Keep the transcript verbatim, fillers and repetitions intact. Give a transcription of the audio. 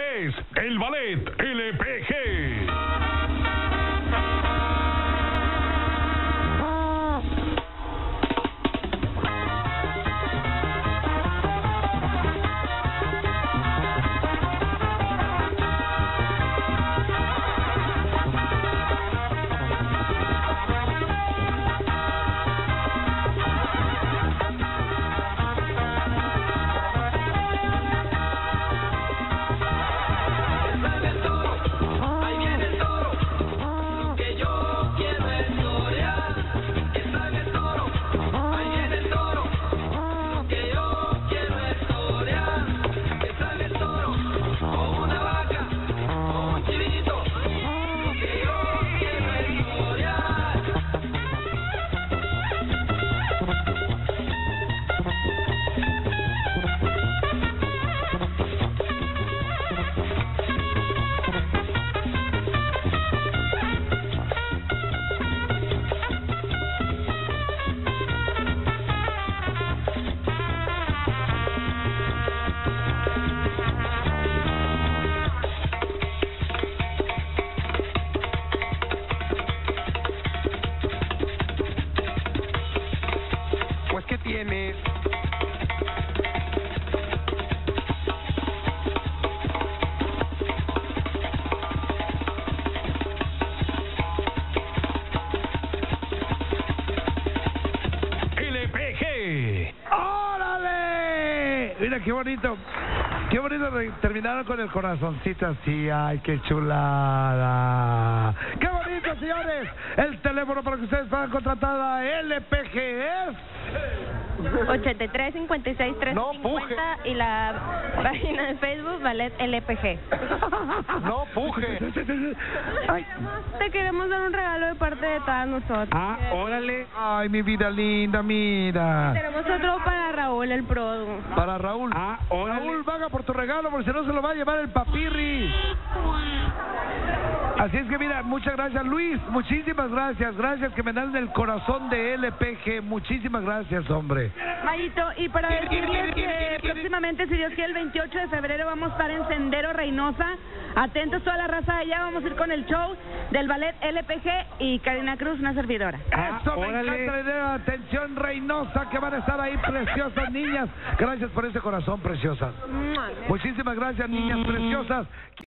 es el Ballet L P G. ¿Qué tienes? L P G. ¡Órale! Mira qué bonito. Qué bonito terminaron con el corazoncito así. ¡Ay, qué chulada! ¡Qué bonito, señores! El teléfono para que ustedes puedan contratar a L P G es... ochenta y tres, cincuenta y seis, trece, No, cincuenta y la página de Facebook Ballet L P G. No puje. Ay. Te queremos dar un regalo de parte de todas nosotros. Ah, órale. Ay, mi vida linda, mira. Tenemos otro para Raúl, el pro. Para Raúl. Ah, órale. Raúl, vaga por tu regalo, porque si no se lo va a llevar el papirri. Así es que mira, muchas gracias Luis, muchísimas gracias, gracias que me dan el corazón de L P G, muchísimas gracias, hombre. Mayito, y para decirles que próximamente, si Dios quiere, el veintiocho de febrero vamos a estar en Sendero Reynosa. Atentos toda la raza de allá, vamos a ir con el show del Ballet L P G y Karina Cruz, una servidora. Ah, Eso, me órale. encanta la idea. Atención Reynosa, que van a estar ahí preciosas niñas. Gracias por ese corazón, preciosas. Muchísimas gracias, niñas preciosas.